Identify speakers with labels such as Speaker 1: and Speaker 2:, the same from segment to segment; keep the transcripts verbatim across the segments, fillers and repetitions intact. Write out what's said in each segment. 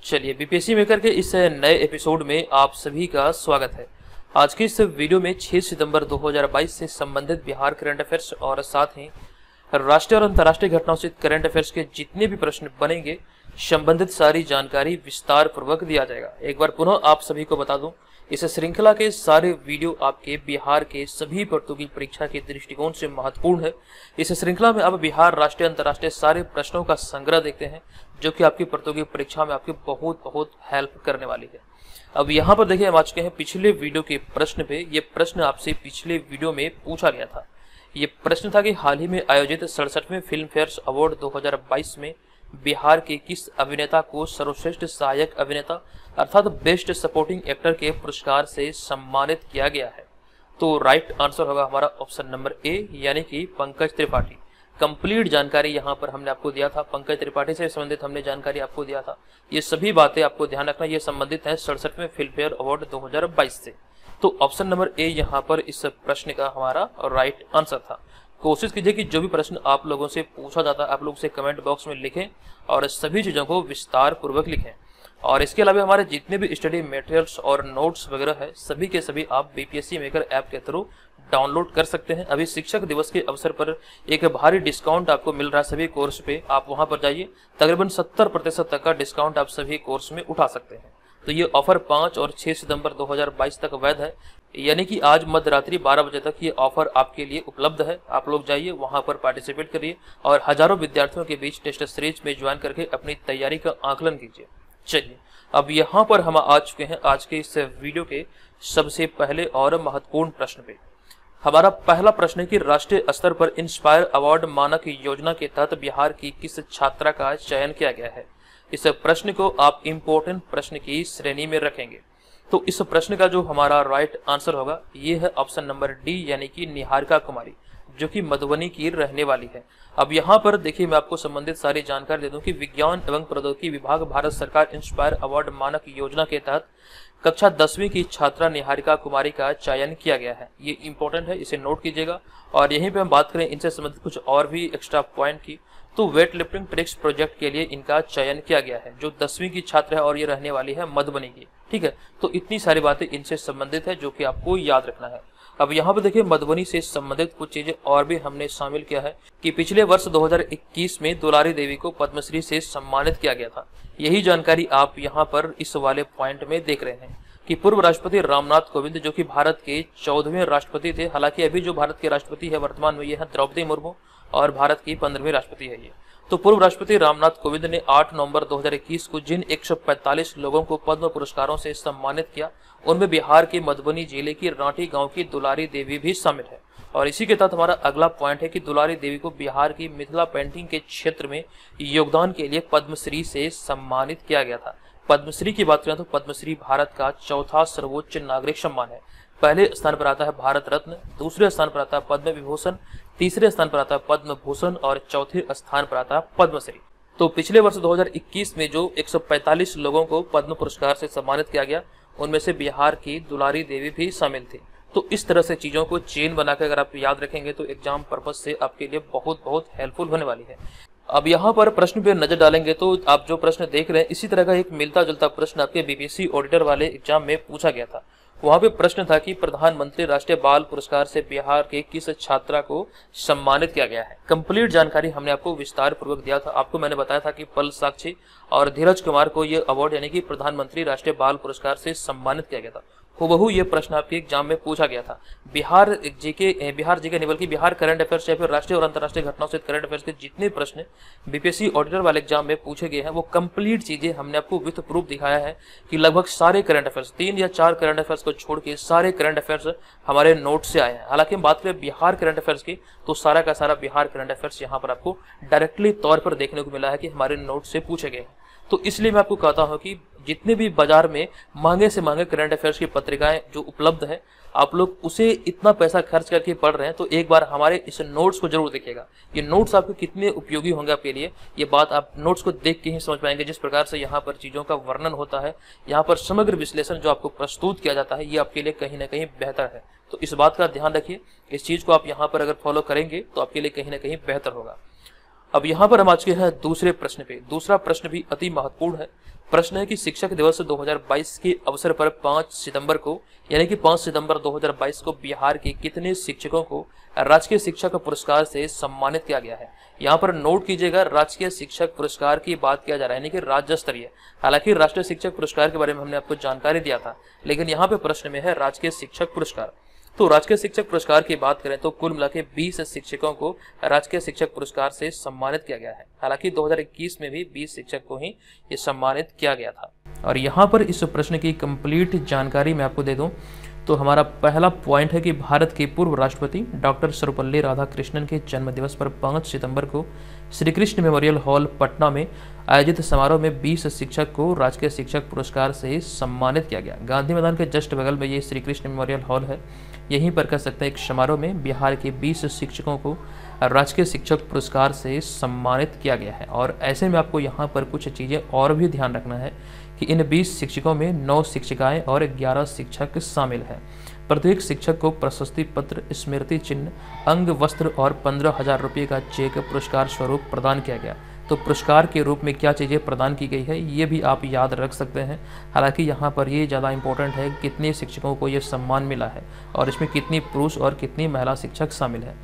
Speaker 1: चलिए BPSC maker के इस नए एपिसोड में आप सभी का स्वागत है। आज के इस वीडियो में छह सितंबर दो हज़ार बाईस से संबंधित बिहार करंट अफेयर्स और साथ ही राष्ट्रीय और अंतर्राष्ट्रीय घटनाओं से करंट अफेयर्स के जितने भी प्रश्न बनेंगे संबंधित सारी जानकारी विस्तार पूर्वक दिया जाएगा। एक बार पुनः आप सभी को बता दूं, इस श्रृंखला के सारे वीडियो आपके बिहार के सभी प्रतियोगी परीक्षा के दृष्टिकोण से महत्वपूर्ण है। इस श्रृंखला में आप बिहार राष्ट्रीय अंतर्राष्ट्रीय सारे प्रश्नों का संग्रह देखते हैं जो कि आपकी प्रतियोगी परीक्षा में आपकी बहुत बहुत हेल्प करने वाली है। अब यहाँ पर देखिए, हम आ चुके हैं पिछले वीडियो के प्रश्न पे। ये प्रश्न आपसे पिछले वीडियो में पूछा गया था। ये प्रश्न था कि हाल ही में आयोजित सड़सठवें फिल्म फेयर अवार्ड दो हज़ार बाईस में बिहार के किस अभिनेता को सर्वश्रेष्ठ सहायक अभिनेता अर्थात बेस्ट सपोर्टिंग एक्टर के पुरस्कार से सम्मानित किया गया है। तो राइट आंसर होगा हमारा ऑप्शन नंबर ए, यानी कि पंकज त्रिपाठी। कंप्लीट जानकारी यहाँ पर हमने आपको दिया था, पंकज त्रिपाठी से संबंधित हमने जानकारी आपको दिया था। ये सभी बातें आपको ध्यान रखना, ये संबंधित है सड़सठवें फिल्म फेयर अवार्ड दो हज़ार बाईस से। तो ऑप्शन नंबर ए यहाँ पर इस प्रश्न का हमारा राइट आंसर था। कोशिश कीजिए कि जो भी प्रश्न आप लोगों से पूछा जाता है आप लोग उसे कमेंट बॉक्स में लिखें और सभी चीज़ों को विस्तार पूर्वक लिखें। और इसके अलावा हमारे जितने भी स्टडी मटेरियल्स और नोट्स वगैरह है सभी के सभी आप बीपीएससी मेकर ऐप के थ्रू डाउनलोड कर सकते हैं। अभी शिक्षक दिवस के अवसर पर एक भारी डिस्काउंट आपको मिल रहा है सभी कोर्स पे, आप वहां पर जाइए। तकरीबन सत्तर प्रतिशत तक का डिस्काउंट आप सभी कोर्स में उठा सकते हैं। तो ये ऑफर पाँच और छह सितंबर दो हज़ार बाईस तक वैध है, यानी कि आज मध्यरात्रि बारह बजे तक ये ऑफर आपके लिए उपलब्ध है। आप लोग जाइए वहां पर पार्टिसिपेट करिए और हजारों विद्यार्थियों के बीच टेस्ट सीरीज में ज्वाइन करके अपनी तैयारी का आकलन कीजिए। चलिए अब यहाँ पर हम आ चुके हैं आज के इस वीडियो के सबसे पहले और महत्वपूर्ण प्रश्न पे। हमारा पहला प्रश्न है कि राष्ट्रीय स्तर पर इंस्पायर अवार्ड मानक योजना के तहत बिहार की किस छात्रा का चयन किया गया है। इस प्रश्न को आप इम्पोर्टेंट प्रश्न की श्रेणी में रखेंगे। तो इस प्रश्न का जो हमारा राइट आंसर होगा ये है ऑप्शन नंबर डी, यानी कि निहारिका कुमारी, जो कि मधुबनी की रहने वाली है। अब यहाँ पर देखिए, मैं आपको संबंधित सारी जानकारी दे दूं कि विज्ञान एवं प्रौद्योगिकी विभाग भारत सरकार इंस्पायर अवार्ड मानक योजना के तहत कक्षा दसवीं की छात्रा निहारिका कुमारी का चयन किया गया है। ये इंपॉर्टेंट है, इसे नोट कीजिएगा। और यहीं पे हम बात करें इनसे संबंधित कुछ और भी एक्स्ट्रा पॉइंट की, तो वेट लिफ्टिंग ट्रिक्स प्रोजेक्ट के लिए इनका चयन किया गया है। जो दसवीं की छात्र है और ये रहने वाली है मधुबनी की, ठीक है। तो इतनी सारी बातें इनसे संबंधित है जो कि आपको याद रखना है। अब यहाँ पर देखिए, मधुबनी से संबंधित कुछ चीजें और भी हमने शामिल किया है कि पिछले वर्ष दो हज़ार इक्कीस में दुलारी देवी को पद्मश्री से सम्मानित किया गया था। यही जानकारी आप यहाँ पर इस वाले पॉइंट में देख रहे हैं कि पूर्व राष्ट्रपति रामनाथ कोविंद, जो कि भारत के चौदहवें राष्ट्रपति थे, हालांकि अभी जो भारत के राष्ट्रपति है वर्तमान में ये है द्रौपदी मुर्मू और भारत की पंद्रहवीं राष्ट्रपति है ये। तो पूर्व राष्ट्रपति रामनाथ कोविंद ने आठ नवंबर दो हज़ार इक्कीस को जिन एक सौ पैंतालीस लोगों को पद्म पुरस्कारों से सम्मानित किया उनमें बिहार के मधुबनी जिले की रांटी गांव की दुलारी देवी भी शामिल है। और इसी के तहत हमारा अगला पॉइंट है कि दुलारी देवी को बिहार की मिथिला पेंटिंग के क्षेत्र में योगदान के लिए पद्मश्री से सम्मानित किया गया था। पद्मश्री की बात करें तो पद्मश्री भारत का चौथा सर्वोच्च नागरिक सम्मान है। पहले स्थान पर आता है भारत रत्न, दूसरे स्थान पर आता है पद्म विभूषण, तीसरे स्थान पर आता है पद्म भूषण और चौथे स्थान पर आता है पद्मश्री। तो पिछले वर्ष दो हज़ार इक्कीस में जो एक सौ पैंतालीस लोगों को पद्म पुरस्कार से सम्मानित किया गया उनमें से बिहार की दुलारी देवी भी शामिल थी। तो इस तरह से चीजों को चेन बनाकर अगर आप याद रखेंगे तो एग्जाम पर्पज से आपके लिए बहुत बहुत हेल्पफुल होने वाली है। अब यहाँ पर प्रश्न पे नजर डालेंगे तो आप जो प्रश्न देख रहे हैं इसी तरह का एक मिलता जुलता प्रश्न आपके बीपीएससी ऑडिटर वाले एग्जाम में पूछा गया था। वहां पे प्रश्न था कि प्रधानमंत्री राष्ट्रीय बाल पुरस्कार से बिहार के किस छात्रा को सम्मानित किया गया है। कंप्लीट जानकारी हमने आपको विस्तार पूर्वक दिया था। आपको मैंने बताया था कि पल साक्षी और धीरज कुमार को यह अवार्ड यानी कि प्रधानमंत्री राष्ट्रीय बाल पुरस्कार से सम्मानित किया गया था। हुबहू ये प्रश्न आपके एग्जाम में पूछा गया था। बिहार जीके बिहार जीके नहीं बल्कि बिहार करंट अफेयर्स या फिर राष्ट्रीय और अंतर्राष्ट्रीय घटनाओं से करंट अफेयर्स के जितने प्रश्न बीपीएससी ऑडिटर वाले एग्जाम में पूछे गए हैं वो कंप्लीट चीजें हमने आपको विथ प्रूफ दिखाया है कि लगभग सारे करंट अफेयर्स, तीन या चार करंट अफेयर्स को छोड़ के सारे करंट अफेयर्स हमारे नोट से आए हैं। हालांकि हम बात करें बिहार करंट अफेयर्स की तो सारा का सारा बिहार करंट अफेयर्स यहाँ पर आपको डायरेक्टली तौर पर देखने को मिला है कि हमारे नोट से पूछे गए हैं। तो इसलिए मैं आपको कहता हूं कि जितने भी बाजार में महंगे से महंगे करंट अफेयर्स की पत्रिकाएं जो उपलब्ध है आप लोग उसे इतना पैसा खर्च करके पढ़ रहे हैं तो एक बार हमारे इस नोट्स को जरूर देखिएगा। ये नोट्स आपको कितने उपयोगी होंगे आपके लिए, ये बात आप नोट्स को देख के ही समझ पाएंगे। जिस प्रकार से यहाँ पर चीज़ों का वर्णन होता है, यहाँ पर समग्र विश्लेषण जो आपको प्रस्तुत किया जाता है, ये आपके लिए कहीं ना कहीं बेहतर है। तो इस बात का ध्यान रखिए, इस चीज़ को आप यहाँ पर अगर फॉलो करेंगे तो आपके लिए कहीं ना कहीं बेहतर होगा। अब यहाँ पर हम आज के हैं दूसरे प्रश्न पे। दूसरा प्रश्न भी अति महत्वपूर्ण है। प्रश्न है कि शिक्षक दिवस दो हज़ार बाईस के अवसर पर पाँच सितंबर को यानी कि पाँच सितंबर दो हज़ार बाईस को बिहार के कितने शिक्षकों को राजकीय शिक्षक पुरस्कार से सम्मानित किया गया है। यहाँ पर नोट कीजिएगा, राजकीय शिक्षक पुरस्कार की बात किया जा रहा है, यानी कि राज्य स्तरीय। हालांकि राष्ट्रीय शिक्षक पुरस्कार के बारे में हमने आपको जानकारी दिया था, लेकिन यहाँ पे प्रश्न में है राजकीय शिक्षक पुरस्कार। तो राजकीय शिक्षक पुरस्कार की बात करें तो कुल मिला के बीस शिक्षकों को राजकीय शिक्षक पुरस्कार से सम्मानित किया गया है। हालांकि दो हज़ार इक्कीस में भी बीस शिक्षक को ही ये सम्मानित किया गया था। और यहाँ पर इस प्रश्न की कंप्लीट जानकारी मैं आपको दे दूं तो हमारा पहला पॉइंट है कि भारत के पूर्व राष्ट्रपति डॉक्टर सर्वपल्ली राधाकृष्णन के जन्म दिवस पर पाँच सितंबर को श्री कृष्ण मेमोरियल हॉल पटना में आयोजित समारोह में बीस शिक्षक को राजकीय शिक्षक पुरस्कार से सम्मानित किया गया। गांधी मैदान के जस्ट बगल में ये श्री कृष्ण मेमोरियल हॉल है। यहीं पर कह सकते हैं एक समारोह में बिहार के बीस शिक्षकों को राजकीय शिक्षक पुरस्कार से सम्मानित किया गया है। और ऐसे में आपको यहाँ पर कुछ चीज़ें और भी ध्यान रखना है कि इन बीस शिक्षकों में नौ शिक्षिकाएं और ग्यारह शिक्षक शामिल हैं। प्रत्येक शिक्षक को प्रशस्ति पत्र, स्मृति चिन्ह, अंग वस्त्र और पंद्रह हजार रुपये का चेक पुरस्कार स्वरूप प्रदान किया गया। तो पुरस्कार के रूप में क्या चीज़ें प्रदान की गई है ये भी आप याद रख सकते हैं। हालांकि यहाँ पर ये ज़्यादा इंपॉर्टेंट है कितने शिक्षकों को ये सम्मान मिला है और इसमें कितनी पुरुष और कितनी महिला शिक्षक शामिल है।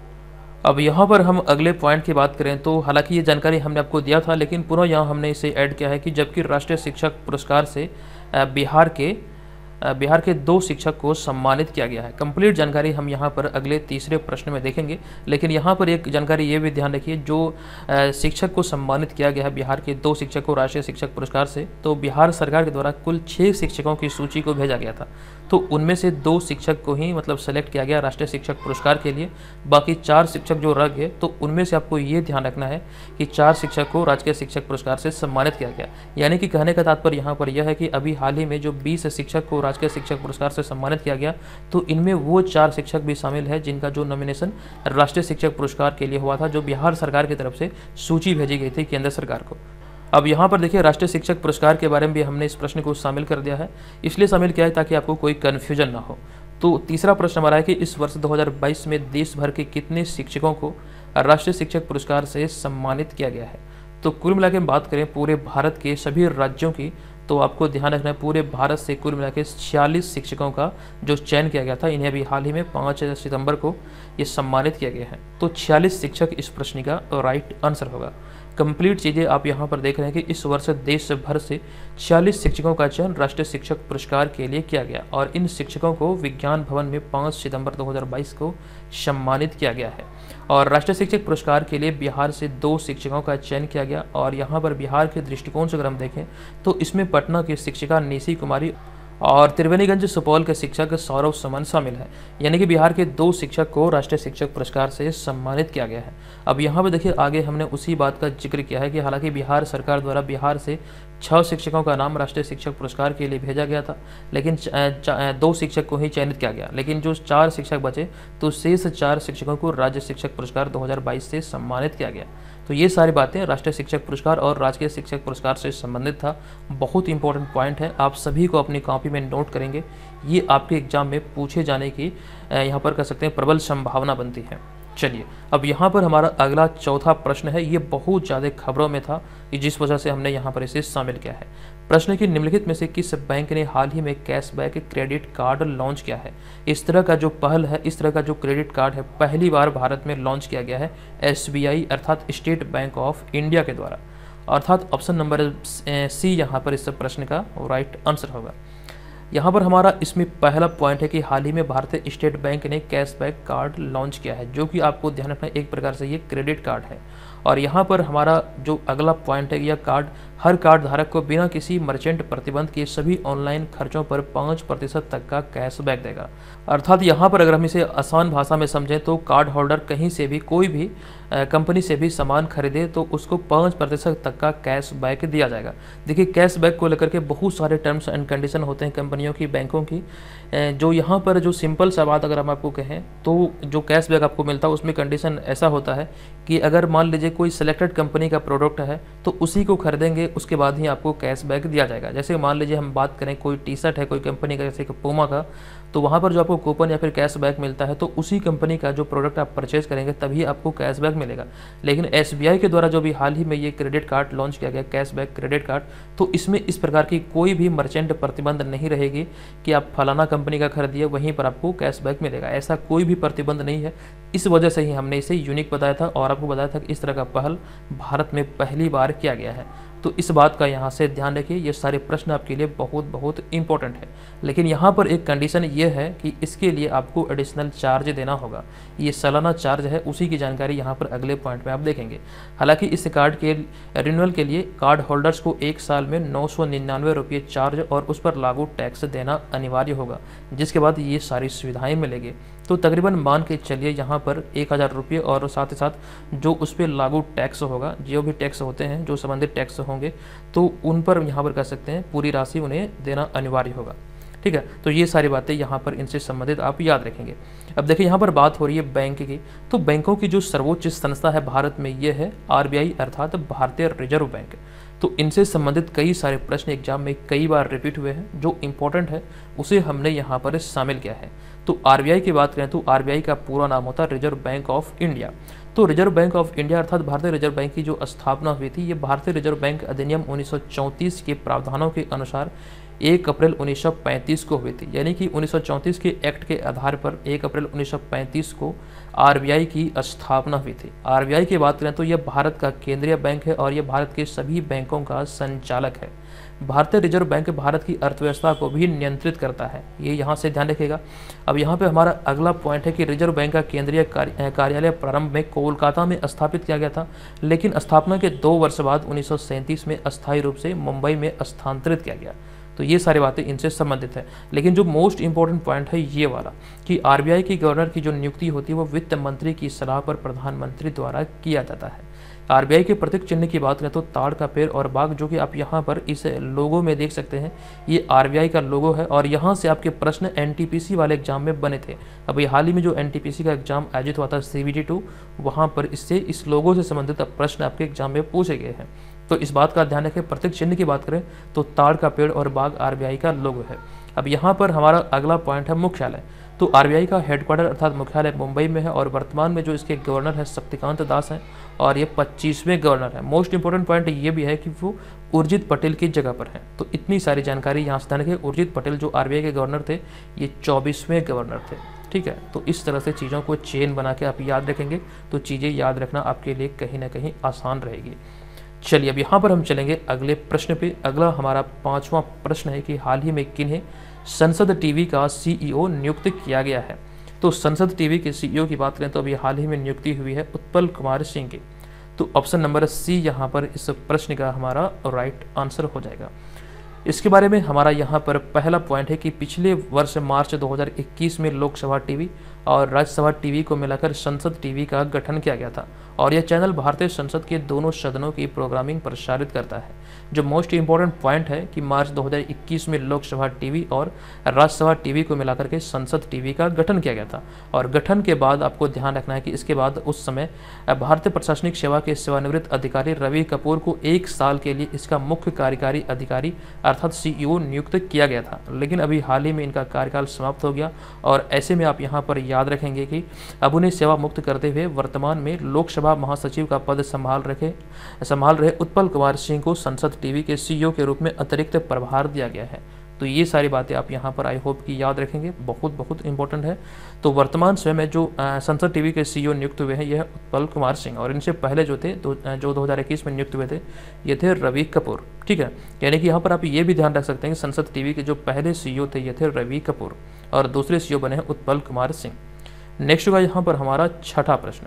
Speaker 1: अब यहाँ पर हम अगले पॉइंट की बात करें तो हालांकि ये जानकारी हमने आपको दिया था, लेकिन पुनः यहाँ हमने इसे ऐड किया है कि जबकि राष्ट्रीय शिक्षक पुरस्कार से बिहार के बिहार के दो शिक्षक को सम्मानित किया गया है। कंप्लीट जानकारी हम यहाँ पर अगले तीसरे प्रश्न में देखेंगे, लेकिन यहाँ पर एक जानकारी ये भी ध्यान रखिए, जो शिक्षक को सम्मानित किया गया है बिहार के दो शिक्षक को राष्ट्रीय शिक्षक पुरस्कार से, तो बिहार सरकार के द्वारा कुल छः शिक्षकों की सूची को भेजा गया था। तो उनमें से दो शिक्षक को ही मतलब सेलेक्ट किया गया राष्ट्रीय शिक्षक पुरस्कार के लिए। बाकी चार शिक्षक जो रह गए तो उनमें से आपको ये ध्यान रखना है कि चार शिक्षक को राजकीय शिक्षक पुरस्कार से सम्मानित किया गया। यानी कि कहने का तात्पर्य यहाँ पर यह है कि अभी हाल ही में जो बीस शिक्षक को राजकीय शिक्षक पुरस्कार से सम्मानित किया गया, तो इनमें वो चार शिक्षक भी शामिल है जिनका जो नॉमिनेशन राष्ट्रीय शिक्षक पुरस्कार के लिए हुआ था, जो बिहार सरकार की तरफ से सूची भेजी गई थी केंद्र सरकार को। अब यहाँ पर देखिए राष्ट्रीय शिक्षक पुरस्कार के बारे में भी हमने इस प्रश्न को शामिल कर दिया है। इसलिए शामिल किया है ताकि आपको कोई कन्फ्यूजन ना हो। तो तीसरा प्रश्न हमारा है कि इस वर्ष दो हज़ार बाईस में देश भर के कितने शिक्षकों को राष्ट्रीय शिक्षक पुरस्कार से सम्मानित किया गया है। तो कुल मिला के बात करें पूरे भारत के सभी राज्यों की, तो आपको ध्यान रखना है पूरे भारत से कुल मिला के छियालीस शिक्षकों का जो चयन किया गया था, इन्हें अभी हाल ही में पाँच सितंबर को ये सम्मानित किया गया है। तो छियालीस शिक्षक इस प्रश्न का राइट आंसर होगा। कंप्लीट चीज़ें आप यहाँ पर देख रहे हैं कि इस वर्ष देश भर से छियालीस शिक्षकों का चयन राष्ट्रीय शिक्षक पुरस्कार के लिए किया गया और इन शिक्षकों को विज्ञान भवन में पाँच सितंबर दो हज़ार बाईस को सम्मानित किया गया है। और राष्ट्रीय शिक्षक पुरस्कार के लिए बिहार से दो शिक्षकों का चयन किया गया और यहाँ पर बिहार के दृष्टिकोण से अगर हम देखें तो इसमें पटना की शिक्षिका निशी कुमारी और त्रिवेणीगंज सुपौल के शिक्षक सौरव सुमन शामिल है। यानी कि बिहार के दो शिक्षक को राष्ट्रीय शिक्षक पुरस्कार से सम्मानित किया गया है। अब यहाँ पे देखिए आगे हमने उसी बात का जिक्र किया है कि हालांकि बिहार सरकार द्वारा बिहार से छह शिक्षकों का नाम राष्ट्रीय शिक्षक पुरस्कार के लिए भेजा गया था, लेकिन दो शिक्षक को ही चयनित किया गया, लेकिन जो चार शिक्षक बचे तो शेष चार शिक्षकों को राज्य शिक्षक पुरस्कार दो हज़ार बाईस से सम्मानित किया गया। तो ये सारी बातें राष्ट्रीय शिक्षक पुरस्कार और राजकीय शिक्षक पुरस्कार से संबंधित था। बहुत इंपॉर्टेंट पॉइंट है, आप सभी को अपनी कॉपी में नोट करेंगे। ये आपके एग्जाम में पूछे जाने की यहाँ पर कह सकते हैं प्रबल संभावना बनती है। चलिए अब यहाँ पर हमारा अगला चौथा प्रश्न है। ये बहुत ज़्यादा खबरों में था, जिस वजह से हमने यहाँ पर इसे शामिल किया है। प्रश्न की निम्नलिखित में से किस बैंक ने हाल ही में कैशबैक क्रेडिट कार्ड लॉन्च किया है। इस तरह का जो पहल है, इस तरह का जो क्रेडिट कार्ड है पहली बार भारत में लॉन्च किया गया है एस बी आई अर्थात स्टेट बैंक ऑफ इंडिया के द्वारा। अर्थात ऑप्शन नंबर सी यहाँ पर इस प्रश्न का राइट आंसर होगा। यहाँ पर हमारा इसमें पहला पॉइंट है कि हाल ही में भारतीय स्टेट बैंक ने कैशबैक कार्ड लॉन्च किया है, जो कि आपको ध्यान रखना एक प्रकार से ये क्रेडिट कार्ड है। और यहाँ पर हमारा जो अगला पॉइंट है, यह कार्ड हर कार्ड धारक को बिना किसी मर्चेंट प्रतिबंध के सभी ऑनलाइन खर्चों पर पाँच प्रतिशत तक का कैशबैक देगा। अर्थात यहाँ पर अगर हम इसे आसान भाषा में समझें तो कार्ड होल्डर कहीं से भी कोई भी कंपनी से भी सामान खरीदे तो उसको पाँच प्रतिशत तक का कैशबैक दिया जाएगा। देखिए कैशबैक को लेकर के बहुत सारे टर्म्स एंड कंडीशन होते हैं कंपनियों की, बैंकों की। जो यहाँ पर जो सिंपल सा बात अगर हम आपको कहें तो जो कैशबैक आपको मिलता है उसमें कंडीशन ऐसा होता है कि अगर मान लीजिए कोई सिलेक्टेड कंपनी का प्रोडक्ट है तो उसी को खरीदेंगे, उसके बाद ही आपको कैशबैक दिया जाएगा। जैसे मान लीजिए हम बात करें कोई टी शर्ट है कोई कंपनी का, जैसे कि पूमा का, तो वहाँ पर जो आपको कूपन या फिर कैशबैक मिलता है तो उसी कंपनी का जो प्रोडक्ट आप परचेज करेंगे तभी आपको कैशबैक मिलेगा। लेकिन एसबीआई के द्वारा जो भी हाल ही में ये क्रेडिट कार्ड लॉन्च किया गया, कैशबैक क्रेडिट कार्ड, तो इसमें इस प्रकार की कोई भी मर्चेंट प्रतिबंध नहीं रहेगी कि आप फलाना कंपनी का खरीदिए वहीं पर आपको कैशबैक मिलेगा, ऐसा कोई भी प्रतिबंध नहीं है। इस वजह से ही हमने इसे यूनिक बताया था और आपको बताया था कि इस तरह का पहल भारत में पहली बार किया गया है। तो इस बात का यहाँ से ध्यान रखिए, ये सारे प्रश्न आपके लिए बहुत बहुत इंपॉर्टेंट है। लेकिन यहाँ पर एक कंडीशन ये है कि इसके लिए आपको एडिशनल चार्ज देना होगा, ये सालाना चार्ज है, उसी की जानकारी यहाँ पर अगले पॉइंट में आप देखेंगे। हालांकि इस कार्ड के रिन्यूअल के लिए कार्ड होल्डर्स को एक साल में नौ सौ निन्यानवे रुपये चार्ज और उस पर लागू टैक्स देना अनिवार्य होगा, जिसके बाद ये सारी सुविधाएँ मिलेगी। तो तकरीबन मान के चलिए यहाँ पर एक हज़ार रुपये और साथ ही साथ जो उस पर लागू टैक्स होगा, जो भी टैक्स होते हैं, जो संबंधित टैक्स होंगे, तो उन पर यहाँ पर कह सकते हैं पूरी राशि उन्हें देना अनिवार्य होगा। ठीक है, तो ये सारी बातें यहाँ पर इनसे संबंधित आप याद रखेंगे। अब देखिए यहाँ पर बात हो रही है बैंक की, तो बैंकों की जो सर्वोच्च संस्था है भारत में ये है आरबीआई अर्थात भारतीय रिजर्व बैंक। तो इनसे संबंधित कई सारे प्रश्न एग्जाम में कई बार रिपीट हुए हैं, जो इम्पोर्टेंट है उसे हमने यहाँ पर शामिल किया है। तो आरबीआई की बात करें तो आरबीआई का पूरा नाम होता है रिजर्व बैंक ऑफ इंडिया। तो रिजर्व बैंक ऑफ इंडिया अर्थात भारतीय रिजर्व बैंक की जो स्थापना हुई थी, ये भारतीय रिजर्व बैंक अधिनियम उन्नीस सौ चौंतीस के प्रावधानों के अनुसार एक अप्रैल उन्नीस सौ पैंतीस को हुई थी। यानी कि उन्नीस सौ चौंतीस के एक्ट के आधार पर एक अप्रैल उन्नीस सौ पैंतीस को आरबीआई की स्थापना हुई थी। आरबीआई की बात करें तो यह भारत का केंद्रीय बैंक है और यह भारत के सभी बैंकों का संचालक है। भारतीय रिजर्व बैंक भारत की अर्थव्यवस्था को भी नियंत्रित करता है, ये यहाँ से ध्यान रखिएगा। अब यहाँ पे हमारा अगला पॉइंट है कि रिजर्व बैंक का केंद्रीय कार्यालय प्रारंभ में कोलकाता में स्थापित किया गया था, लेकिन स्थापना के दो वर्ष बाद उन्नीस सौ सैंतीस में अस्थायी रूप से मुंबई में स्थानांतरित किया गया। तो ये सारी बातें इनसे संबंधित है। लेकिन जो मोस्ट इंपॉर्टेंट पॉइंट है ये वाला कि आरबीआई की गवर्नर की जो नियुक्ति होती है वो वित्त मंत्री की सलाह पर प्रधानमंत्री द्वारा किया जाता है। आरबीआई के प्रतीक चिन्ह की बात करें तो ताड़ का पेड़ और बाघ, जो कि आप यहाँ पर इस लोगो में देख सकते हैं, ये आरबीआई का लोगो है और यहाँ से आपके प्रश्न एनटीपीसी वाले एग्जाम में बने थे। अभी हाल ही में जो एनटीपीसी का एग्जाम आयोजित हुआ था सीबीटी टू, वहाँ पर इससे इस लोगो से संबंधित प्रश्न आपके एग्जाम में पूछे गए हैं। तो इस बात का ध्यान रखें। प्रतीक चिन्ह की बात करें तो ताड़ का पेड़ और बाघ आरबीआई का लोगो है। अब यहाँ पर हमारा अगला पॉइंट है मुख्यालय। तो आरबीआई का हेडक्वार्टर अर्थात मुख्यालय मुंबई में है और वर्तमान में जो इसके गवर्नर है शक्तिकांत दास हैं और ये पच्चीसवें गवर्नर है। मोस्ट इंपोर्टेंट पॉइंट ये भी है कि वो उर्जित पटेल की जगह पर हैं। तो इतनी सारी जानकारी यहाँ से ध्यान रखें। उर्जित पटेल जो आरबीआई के गवर्नर थे, ये चौबीसवें गवर्नर थे। ठीक है, तो इस तरह से चीज़ों को चेन बना के आप याद रखेंगे तो चीज़ें याद रखना आपके लिए कहीं ना कहीं आसान रहेगी। चलिए अब यहाँ पर हम चलेंगे अगले प्रश्न पे। अगला हमारा पांचवा प्रश्न है कि हाल ही में किन्हें संसद टीवी का सीईओ नियुक्त किया गया है। तो संसद टीवी के सीईओ की बात करें तो अभी हाल ही में नियुक्ति हुई है उत्पल कुमार सिंह की। तो ऑप्शन नंबर सी यहाँ पर इस प्रश्न का हमारा राइट आंसर हो जाएगा। इसके बारे में हमारा यहाँ पर पहला पॉइंट है कि पिछले वर्ष मार्च दो हज़ार इक्कीस में लोकसभा टीवी और राज्यसभा टीवी को मिलाकर संसद टीवी का गठन किया गया था और यह चैनल भारतीय संसद के दोनों सदनों की प्रोग्रामिंग प्रसारित करता है। जो मोस्ट इंपॉर्टेंट पॉइंट है कि मार्च दो हज़ार इक्कीस में लोकसभा टीवी और राज्यसभा टीवी को मिलाकर के संसद टीवी का गठन किया गया था और गठन के बाद आपको ध्यान रखना है कि इसके बाद उस समय भारतीय प्रशासनिक सेवा के सेवानिवृत्त अधिकारी रवि कपूर को एक साल के लिए इसका मुख्य कार्यकारी अधिकारी अर्थात सीईओ नियुक्त किया गया था। लेकिन अभी हाल ही में इनका कार्यकाल समाप्त हो गया और ऐसे में आप यहाँ पर याद रखेंगे कि अब उन्हें सेवा मुक्त करते हुए वर्तमान में लोकसभा महासचिव का पद संभाल रखे संभाल रहे उत्पल कुमार सिंह को संसद टीवी के सीईओ के रूप में अतिरिक्त प्रभार दिया गया है। तो ये सारी बातें आप यहाँ पर आई होप कि याद रखेंगे, बहुत बहुत इंपॉर्टेंट है। तो वर्तमान समय में जो संसद टीवी के सीईओ नियुक्त हुए हैं यह उत्पल कुमार सिंह और इनसे पहले जो थे दो, जो दो हज़ार इक्कीस में नियुक्त हुए थे ये थे रवि कपूर। ठीक है, यानी कि यहाँ पर आप ये भी ध्यान रख सकते हैं कि संसद टीवी के जो पहले सीईओ थे ये थे रवि कपूर और दूसरे सीईओ बने हैं उत्पल कुमार सिंह। नेक्स्ट होगा यहाँ पर हमारा छठा प्रश्न।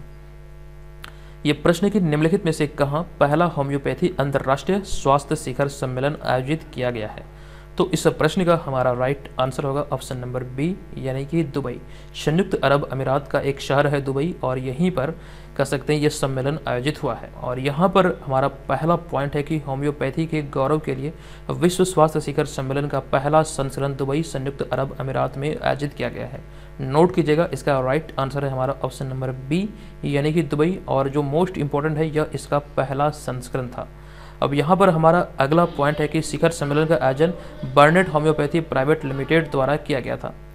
Speaker 1: ये प्रश्न की निम्नलिखित में से कहाँ पहला होम्योपैथी अंतर्राष्ट्रीय स्वास्थ्य शिखर सम्मेलन आयोजित किया गया है। तो इस प्रश्न का हमारा राइट आंसर होगा ऑप्शन नंबर बी यानी कि दुबई। संयुक्त अरब अमीरात का एक शहर है दुबई और यहीं पर कह सकते हैं ये सम्मेलन आयोजित हुआ है। और यहाँ पर हमारा पहला पॉइंट है कि होम्योपैथी के गौरव के लिए विश्व स्वास्थ्य शिखर सम्मेलन का पहला संस्करण दुबई संयुक्त अरब अमीरात में आयोजित किया गया है। नोट कीजिएगा, इसका राइट आंसर है हमारा ऑप्शन नंबर बी यानी कि दुबई और जो मोस्ट इंपॉर्टेंट है यह इसका पहला संस्करण था। अब यहाँ पर हमारा अगला पॉइंट है कि शिखर सम्मेलन का आयोजन बर्नेट होम्योपैथी प्राइवेट लिमिटेड द्वारा किया गया था।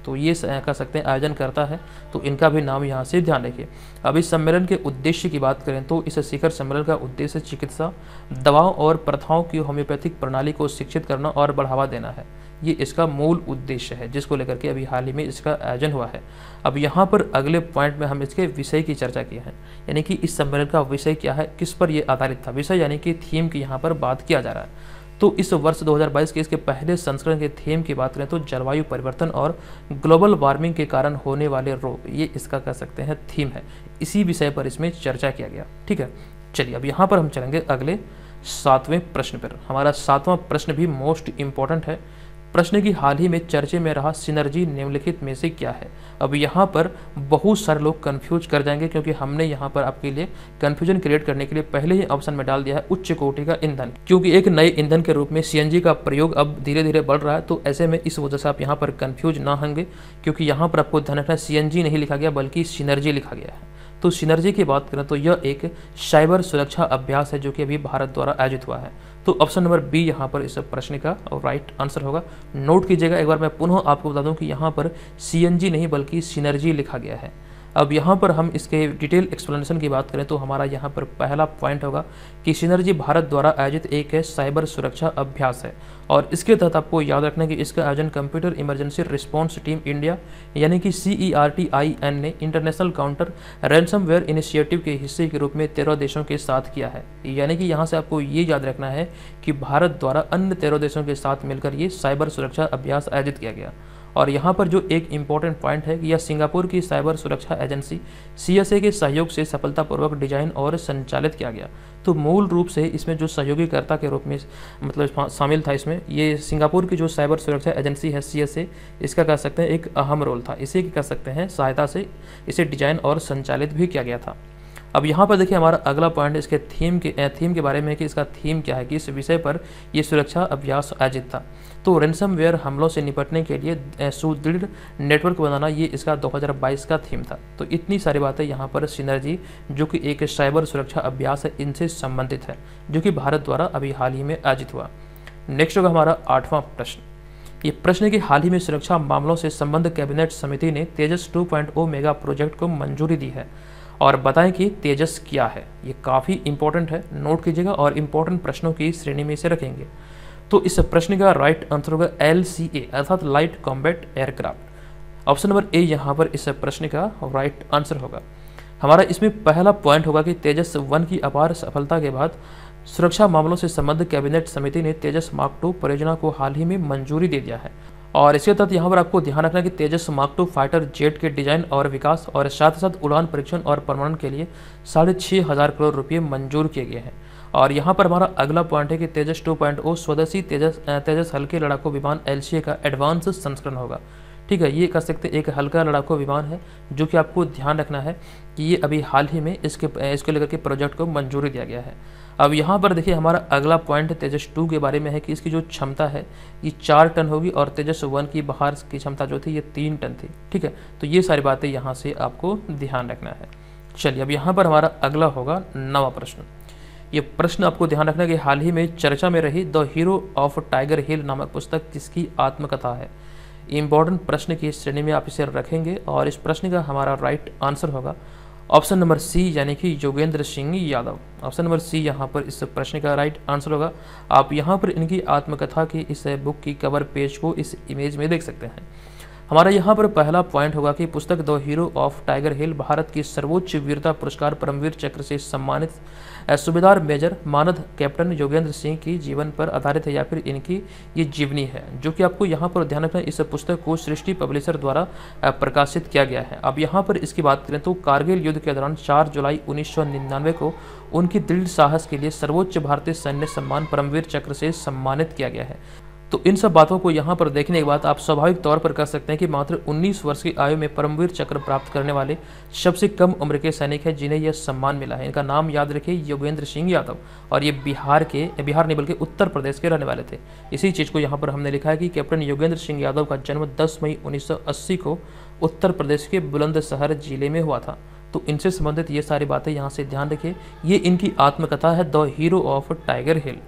Speaker 1: तो ये कह सकते हैं आयोजन करता है, तो इनका भी नाम यहाँ से ध्यान रखिए। अब इस सम्मेलन के उद्देश्य की बात करें तो इस शिखर सम्मेलन का उद्देश्य चिकित्सा, दवाओं और प्रथाओं की होम्योपैथिक प्रणाली को शिक्षित करना और बढ़ावा देना है। ये इसका मूल उद्देश्य है, जिसको लेकर के अभी हाल ही में इसका आयोजन हुआ है। अब यहाँ पर अगले पॉइंट में हम इसके विषय की चर्चा की है, यानी कि इस सम्मेलन का विषय क्या है, किस पर ये आधारित था। विषय यानी कि थीम की यहाँ पर बात किया जा रहा है। तो इस वर्ष दो हज़ार बाईस के इसके पहले संस्करण के थीम की बात करें तो जलवायु परिवर्तन और ग्लोबल वार्मिंग के कारण होने वाले रोग, ये इसका कह सकते हैं थीम है। इसी विषय पर इसमें चर्चा किया गया। ठीक है, चलिए अब यहाँ पर हम चलेंगे अगले सातवें प्रश्न पर। हमारा सातवां प्रश्न भी मोस्ट इंपॉर्टेंट है। प्रश्न की हाल ही में चर्चे में रहा सिनर्जी निम्नलिखित में से क्या है। अब यहाँ पर बहुत सारे लोग कंफ्यूज कर जाएंगे, क्योंकि हमने यहाँ पर आपके लिए कंफ्यूजन क्रिएट करने के लिए पहले ही ऑप्शन में डाल दिया है उच्च कोटि का ईंधन, क्योंकि एक नए ईंधन के रूप में सीएनजी का प्रयोग अब धीरे धीरे बढ़ रहा है। तो ऐसे में इस वजह से आप यहाँ पर कंफ्यूज ना होंगे, क्योंकि यहाँ पर आपको ध्यान रखना सीएनजी नहीं लिखा गया बल्कि सिनर्जी लिखा गया है। तो सिनर्जी की बात करें तो यह एक साइबर सुरक्षा अभ्यास है जो कि अभी भारत द्वारा आयोजित हुआ है। तो ऑप्शन नंबर बी यहाँ पर इस प्रश्न का राइट आंसर होगा। नोट कीजिएगा, एक बार मैं पुनः आपको बता दूं कि यहाँ पर सीएनजी नहीं बल्कि सिनर्जी लिखा गया है। अब यहाँ पर हम इसके डिटेल एक्सप्लेनेशन की बात करें तो हमारा यहाँ पर पहला पॉइंट होगा कि सिनर्जी भारत द्वारा आयोजित एक है साइबर सुरक्षा अभ्यास है, और इसके तहत आपको याद रखना कि इसका आयोजन computer emergency response team India यानी कि C E R T I N ने इंटरनेशनल काउंटर रैंसमवेयर इनिशिएटिव के हिस्से के रूप में तेरह देशों के साथ किया है। यानी कि यहाँ से आपको ये याद रखना है कि भारत द्वारा अन्य तेरह देशों के साथ मिलकर ये साइबर सुरक्षा अभ्यास आयोजित किया गया। और यहाँ पर जो एक इम्पॉर्टेंट पॉइंट है कि यह सिंगापुर की साइबर सुरक्षा एजेंसी सी एस ए के सहयोग से सफलतापूर्वक डिजाइन और संचालित किया गया। तो मूल रूप से इसमें जो सहयोगीकर्ता के रूप में मतलब शामिल था, इसमें ये सिंगापुर की जो साइबर सुरक्षा एजेंसी है सी एस ए, इसका कह सकते हैं एक अहम रोल था। इसी की कह सकते हैं सहायता से इसे डिजाइन और संचालित भी किया गया था। अब यहाँ पर देखिए हमारा अगला पॉइंट इसके थीम के थीम के बारे में है कि इसका थीम क्या है, कि इस विषय पर ये सुरक्षा अभ्यास आयोजित था। तो रैंसमवेयर हमलों से निपटने के लिए सुदृढ़ नेटवर्क बनाना, ये इसका दो हज़ार बाईस का थीम था। तो इतनी सारी बातें यहाँ पर सिनर्जी जो कि एक साइबर सुरक्षा अभ्यास है, इनसे संबंधित है, जो कि भारत द्वारा अभी हाल ही में आयोजित हुआ। नेक्स्ट होगा हमारा आठवां प्रश्न। ये प्रश्न की हाल ही में सुरक्षा मामलों से संबंध कैबिनेट समिति ने Tejas two point O mega project को मंजूरी दी है, और बताएं कि तेजस क्या है। ये काफ़ी इंपॉर्टेंट है, नोट कीजिएगा और इंपॉर्टेंट प्रश्नों की श्रेणी में से रखेंगे। तो इस प्रश्न का राइट आंसर होगा एल सी ए अर्थात light combat aircraft. Option number A यहाँ पर इस प्रश्न का राइट आंसर होगा। हमारा इसमें पहला पॉइंट होगा कि तेजस वन की अपार सफलता के बाद सुरक्षा मामलों से संबद्ध कैबिनेट समिति ने तेजस मार्क टू परियोजना को हाल ही में मंजूरी दे दिया है। और इसके तहत यहाँ पर आपको ध्यान रखना कि Tejas mark two fighter jet के डिजाइन और विकास और साथ ही साथ उड़ान परीक्षण और प्रमाणन के लिए साढ़े छः हज़ार करोड़ रुपये मंजूर किए गए हैं। और यहाँ पर हमारा अगला पॉइंट है कि तेजस टू पॉइंट ओ स्वदेशी तेजस तेजस हल्के लड़ाकू विमान एल सी ए का एडवांस संस्करण होगा। ठीक है, ये कह सकते एक हल्का लड़ाकू विमान है, जो कि आपको ध्यान रखना है कि ये अभी हाल ही में इसके इसको लेकर के प्रोजेक्ट को मंजूरी दिया गया है। अब यहाँ पर देखिए हमारा अगला पॉइंट तेजस टू के बारे में है कि इसकी जो क्षमता है ये चार टन होगी, और तेजस वन की बाहर की क्षमता जो थी ये तीन टन थी। ठीक है, तो ये सारी बातें यहाँ से आपको ध्यान रखना है। चलिए अब यहाँ पर हमारा अगला होगा नवा प्रश्न। ये प्रश्न आपको ध्यान रखना कि हाल ही में चर्चा में रही the hero of Tiger Hill नामक पुस्तक किसकी आत्मकथा है। इम्पॉर्टेंट प्रश्न की श्रेणी में आप इसे रखेंगे, और इस प्रश्न का हमारा राइट आंसर होगा ऑप्शन नंबर सी यानी कि Yogendra Singh Yadav. Option number C यहाँ पर इस प्रश्न का राइट आंसर होगा। आप यहाँ पर इनकी आत्मकथा की इस बुक की कवर पेज को इस इमेज में देख सकते हैं। हमारा यहाँ पर पहला पॉइंट होगा कि पुस्तक the hero of Tiger Hill Bharat की सर्वोच्च वीरता पुरस्कार परमवीर चक्र से सम्मानित सूबेदार मेजर मानद कैप्टन योगेंद्र सिंह की जीवन पर आधारित है, या फिर इनकी ये जीवनी है, जो कि आपको यहाँ पर ध्यान रखना। इस पुस्तक को सृष्टि पब्लिशर द्वारा प्रकाशित किया गया है। अब यहाँ पर इसकी बात करें तो कारगिल युद्ध के दौरान चार जुलाई उन्नीस सौ निन्यानवे को उनकी दृढ़ साहस के लिए सर्वोच्च भारतीय सैन्य सम्मान परमवीर चक्र से सम्मानित किया गया है। तो इन सब बातों को यहाँ पर देखने के बाद आप स्वाभाविक तौर पर कह सकते हैं कि मात्र उन्नीस वर्ष की आयु में परमवीर चक्र प्राप्त करने वाले सबसे कम उम्र के सैनिक हैं जिन्हें यह सम्मान मिला है। इनका नाम याद रखिए योगेंद्र सिंह यादव, और ये बिहार के बिहार नहीं बल्कि उत्तर प्रदेश के रहने वाले थे। इसी चीज़ को यहाँ पर हमने लिखा है कि कैप्टन योगेंद्र सिंह यादव का जन्म दस मई उन्नीस सौ अस्सी को उत्तर प्रदेश के बुलंदशहर जिले में हुआ था। तो इनसे संबंधित ये सारी बातें यहाँ से ध्यान रखिए। ये इनकी आत्मकथा है the hero of Tiger Hill.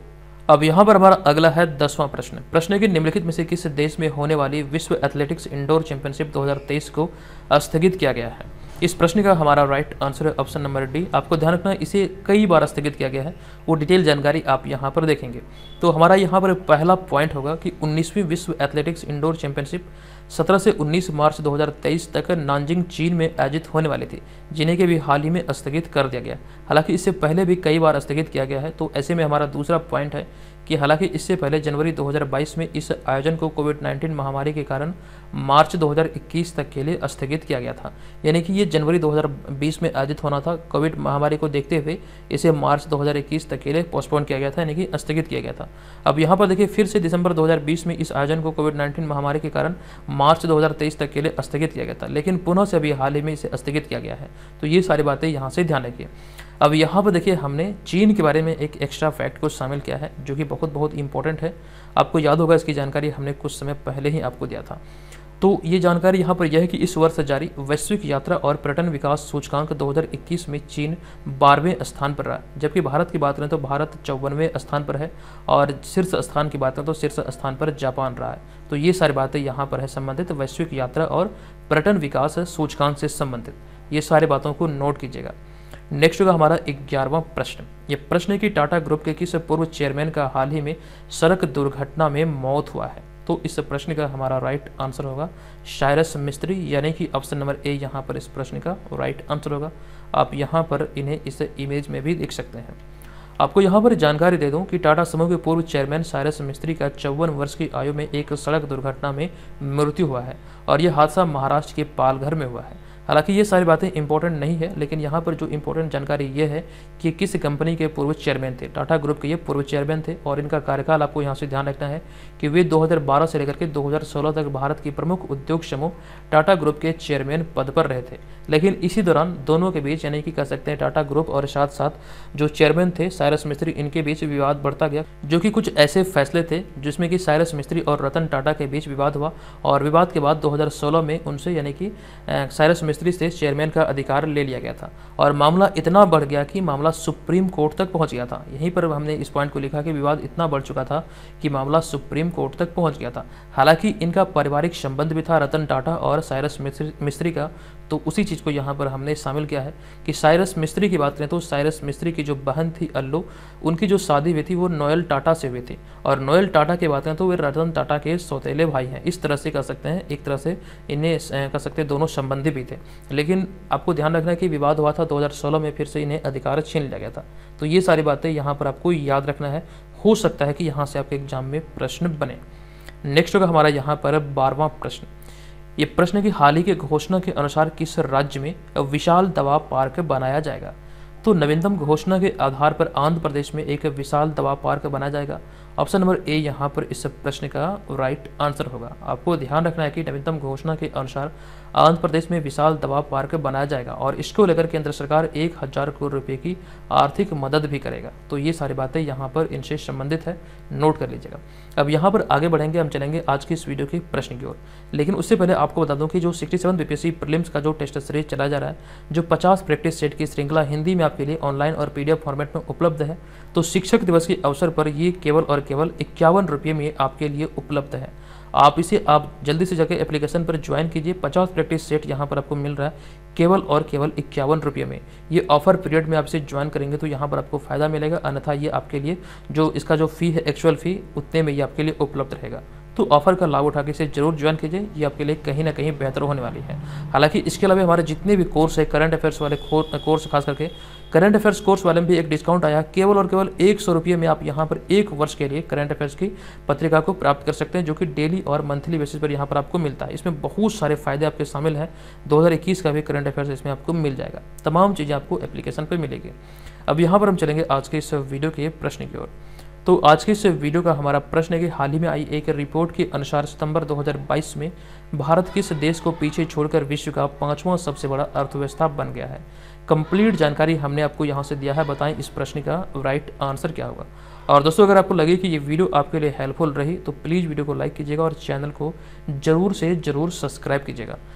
Speaker 1: अब यहाँ पर हमारा अगला है दसवां प्रश्न। प्रश्न है कि निम्नलिखित में से किस देश में होने वाली विश्व एथलेटिक्स इंडोर चैंपियनशिप दो हज़ार तेईस को स्थगित किया गया है। इस प्रश्न का हमारा राइट आंसर है ऑप्शन नंबर डी। आपको ध्यान रखना है इसे कई बार स्थगित किया गया है, वो डिटेल जानकारी आप यहाँ पर देखेंगे। तो हमारा यहाँ पर पहला पॉइंट होगा कि उन्नीसवीं विश्व एथलेटिक्स इंडोर चैंपियनशिप सत्रह से उन्नीस मार्च दो हज़ार तेईस तक नानजिंग चीन में आयोजित होने वाली थी, जिन्हें के भी हाल ही में स्थगित कर दिया गया। हालांकि इससे पहले भी कई बार स्थगित किया गया है। तो ऐसे में हमारा दूसरा पॉइंट है कि हालांकि इससे पहले जनवरी दो हज़ार बाईस में इस आयोजन को कोविड नाइन्टीन महामारी के कारण मार्च दो हज़ार इक्कीस तक के लिए स्थगित किया गया था। यानी कि ये जनवरी दो हज़ार बीस में आयोजित होना था, कोविड महामारी को देखते हुए इसे मार्च दो हज़ार इक्कीस तक के लिए पोस्टपोन किया गया था, यानी कि स्थगित किया गया था। अब यहाँ पर देखिए फिर से दिसंबर दो हज़ार बीस में इस आयोजन को कोविड नाइन्टीन महामारी के कारण मार्च दो हज़ार तेईस तक के लिए स्थगित किया गया था, लेकिन पुनः से अभी हाल ही में इसे स्थगित किया गया है। तो ये सारी बातें यहाँ से ध्यान रखिए। अब यहाँ पर देखिए हमने चीन के बारे में एक एक्स्ट्रा फैक्ट को शामिल किया है, जो कि बहुत बहुत इंपॉर्टेंट है। आपको याद होगा इसकी जानकारी हमने कुछ समय पहले ही आपको दिया था। तो ये जानकारी यहाँ पर यह है कि इस वर्ष जारी वैश्विक यात्रा और पर्यटन विकास सूचकांक दो हज़ार इक्कीस में चीन बारहवें स्थान पर रहा, जबकि भारत की बात करें तो भारत चौवनवें स्थान पर है और शीर्ष स्थान की बात करें तो शीर्ष स्थान पर जापान रहा है। तो ये सारी बातें यहाँ पर है संबंधित वैश्विक यात्रा और पर्यटन विकास सूचकांक से संबंधित, ये सारी बातों को नोट कीजिएगा। नेक्स्ट होगा हमारा ग्यारहवां प्रश्न। ये प्रश्न है कि टाटा ग्रुप के किस पूर्व चेयरमैन का हाल ही में सड़क दुर्घटना में मौत हुआ है। तो इस प्रश्न का हमारा राइट आंसर होगा साइरस मिस्त्री, यानी कि ऑप्शन नंबर ए यहाँ पर इस प्रश्न का राइट आंसर होगा। आप यहाँ पर इन्हें इस इमेज में भी देख सकते हैं। आपको यहाँ पर जानकारी दे दूं कि टाटा समूह के पूर्व चेयरमैन साइरस मिस्त्री का चौवन वर्ष की आयु में एक सड़क दुर्घटना में मृत्यु हुआ है और यह हादसा महाराष्ट्र के पालघर में हुआ है। हालांकि ये सारी बातें इंपॉर्टेंट नहीं है, लेकिन यहाँ पर जो इंपॉर्टेंट जानकारी ये है कि किस कंपनी के पूर्व चेयरमैन थे। टाटा ग्रुप के ये पूर्व चेयरमैन थे और इनका कार्यकाल आपको यहाँ से ध्यान रखना है कि वे दो हज़ार बारह से लेकर के दो हज़ार सोलह तक भारत की प्रमुख उद्योग समूह टाटा ग्रुप के चेयरमैन पद पर रहे थे। लेकिन इसी दौरान दोनों के बीच, यानी कि कह सकते हैं टाटा ग्रुप और साथ साथ जो चेयरमैन थे साइरस मिस्त्री, इनके बीच विवाद बढ़ता गया, जो कि कुछ ऐसे फैसले थे जिसमें कि साइरस मिस्त्री और रतन टाटा के बीच विवाद हुआ और विवाद के बाद दो हज़ार सोलह में उनसे, यानी कि साइरस मिस्त्री से चेयरमैन का अधिकार ले लिया गया था और मामला इतना बढ़ गया कि मामला सुप्रीम कोर्ट तक पहुंच गया था। यहीं पर हमने इस पॉइंट को लिखा कि विवाद इतना बढ़ चुका था कि मामला सुप्रीम कोर्ट तक पहुंच गया था। हालांकि इनका पारिवारिक संबंध भी था रतन टाटा और साइरस मिस्त्री का, तो उसी चीज़ को यहाँ पर हमने शामिल किया है कि साइरस मिस्त्री की बात करें तो साइरस मिस्त्री की जो बहन थी अल्लू, उनकी जो शादी हुई थी वो नोएल टाटा से हुई थी और नोएल टाटा की बात करें तो वे रतन टाटा के सौतेले भाई हैं। इस तरह से कह सकते हैं, एक तरह से इन्हें कह सकते हैं दोनों संबंधी भी थे। लेकिन आपको ध्यान रखना है कि विवाद हुआ था दो हज़ार सोलह में, फिर से इन्हें अधिकार छीन लिया गया था। तो ये सारी बातें यहाँ पर आपको याद रखना है, हो सकता है कि यहाँ से आपके एग्जाम में प्रश्न बने। नेक्स्ट होगा हमारा यहाँ पर बारहवां प्रश्न। ये प्रश्न की हाल ही की घोषणा के अनुसार किस राज्य में विशाल दवा पार्क बनाया जाएगा। तो नवीनतम घोषणा के आधार पर आंध्र प्रदेश में एक विशाल दवा पार्क बनाया जाएगा। ऑप्शन नंबर ए यहाँ पर इस प्रश्न का राइट आंसर होगा। आपको ध्यान रखना है कि नवीनतम घोषणा के अनुसार आंध्र प्रदेश में विशाल दवा पार्क बनाया जाएगा और इसको लेकर केंद्र सरकार एक हजार करोड़ रुपए की आर्थिक मदद भी करेगा। तो ये सारी बातें यहाँ पर इनसे संबंधित है, नोट कर लीजिएगा। अब यहाँ पर आगे बढ़ेंगे, हम चलेंगे आज की इस वीडियो के प्रश्न की ओर। लेकिन उससे पहले आपको बता दूं कि जो सड़सठ बीपीएससी प्रीलिम्स का जो टेस्ट सीरीज चला जा रहा है, जो पचास प्रैक्टिस सेट की श्रृंखला हिंदी में आपके लिए ऑनलाइन और पीडीएफ फॉर्मेट में उपलब्ध है, तो शिक्षक दिवस के अवसर पर ये केवल और केवल इक्यावन रुपये में आपके लिए उपलब्ध है। आप इसे आप जल्दी से जाकर एप्लीकेशन पर ज्वाइन कीजिए। पचास प्रैक्टिस सेट यहाँ पर आपको मिल रहा है केवल और केवल इक्यावन रुपये में। ये ऑफर पीरियड में आप इसे ज्वाइन करेंगे तो यहाँ पर आपको फायदा मिलेगा, अन्यथा ये आपके लिए जो इसका जो फी है, एक्चुअल फी, उतने में ये आपके लिए उपलब्ध रहेगा। तो ऑफर का लाभ उठा के इसे जरूर ज्वाइन कीजिए, ये आपके लिए कहीं ना कहीं बेहतर होने वाली है। हालांकि इसके अलावा हमारे जितने भी कोर्स है, करंट अफेयर्स वाले कोर्स, खास करके करंट अफेयर्स कोर्स वाले में भी एक डिस्काउंट आया, केवल और केवल एक सौ रुपये में आप यहाँ पर एक वर्ष के लिए करंट अफेयर्स की पत्रिका को प्राप्त कर सकते हैं, जो कि डेली और मंथली बेसिस पर यहाँ पर आपको मिलता है। इसमें बहुत सारे फायदे आपके शामिल हैं। दो हज़ार इक्कीस का भी करंट अफेयर्स इसमें आपको मिल जाएगा, तमाम चीज़ें आपको एप्लीकेशन पर मिलेगी। अब यहाँ पर हम चलेंगे आज के इस वीडियो के प्रश्न की ओर। तो आज के इस वीडियो का हमारा प्रश्न है कि हाल ही में आई एक रिपोर्ट के अनुसार सितंबर दो हज़ार बाईस में भारत किस देश को पीछे छोड़कर विश्व का पांचवां सबसे बड़ा अर्थव्यवस्था बन गया है। कंप्लीट जानकारी हमने आपको यहाँ से दिया है, बताएं इस प्रश्न का राइट आंसर क्या होगा। और दोस्तों, अगर आपको लगे कि ये वीडियो आपके लिए हेल्पफुल रही तो प्लीज़ वीडियो को लाइक कीजिएगा और चैनल को जरूर से जरूर सब्सक्राइब कीजिएगा,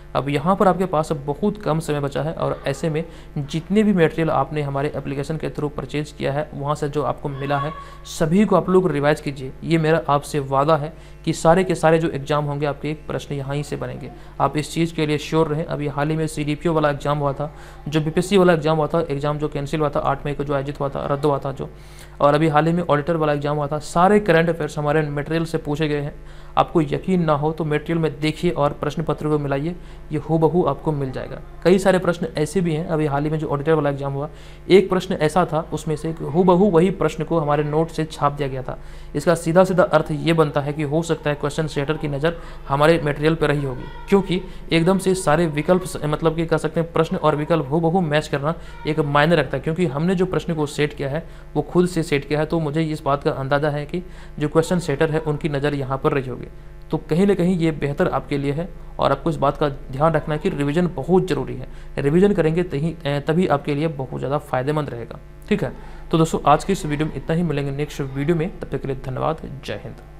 Speaker 1: अब यहाँ पर आपके पास बहुत कम समय बचा है और ऐसे में जितने भी मटेरियल आपने हमारे एप्लीकेशन के थ्रू परचेज किया है, वहाँ से जो आपको मिला है, सभी को आप लोग रिवाइज कीजिए। ये मेरा आपसे वादा है कि सारे के सारे जो एग्जाम होंगे आपके एक प्रश्न यहाँ ही से बनेंगे। आप इस चीज़ के लिए श्योर रहें। अभी हाल ही में सी डी पी ओ वाला एग्जाम हुआ था, जो बी पी एस सी वाला एग्जाम हुआ था, एग्जाम जो कैंसिल हुआ था आठ मई को, जो आयोजित हुआ था, रद्द हुआ था जो, और अभी हाल ही में ऑडिटर वाला एग्जाम हुआ था, सारे करंट अफेयर्स हमारे मटेरियल से पूछे गए हैं। आपको यकीन ना हो तो मटेरियल में देखिए और प्रश्न पत्र को मिलाइए, ये हूबहू आपको मिल जाएगा। कई सारे प्रश्न ऐसे भी हैं, अभी हाल ही में जो ऑडिटर वाला एग्जाम हुआ, एक प्रश्न ऐसा था उसमें से हूबहू वही प्रश्न को हमारे नोट से छाप दिया गया था। इसका सीधा सीधा अर्थ ये बनता है कि हो सकता है क्वेश्चन सेटर की नज़र हमारे मटेरियल पर रही होगी, क्योंकि एकदम से सारे विकल्प, मतलब कि कह सकते हैं प्रश्न और विकल्प हूबहू मैच करना एक मायने रखता है, क्योंकि हमने जो प्रश्न को सेट किया है वो खुद से सेट किया है। तो मुझे इस बात का अंदाज़ा है कि जो क्वेश्चन सेटर है उनकी नज़र यहाँ पर रही होगी। तो कहीं ना कहीं ये बेहतर आपके लिए है और आपको इस बात का ध्यान रखना है कि रिवीजन बहुत ज़रूरी है। रिवीजन करेंगे तभी तभी आपके लिए बहुत ज़्यादा फायदेमंद रहेगा। ठीक है, तो दोस्तों आज की इस वीडियो में इतना ही। मिलेंगे नेक्स्ट वीडियो में, तब तक के लिए धन्यवाद। जय हिंद।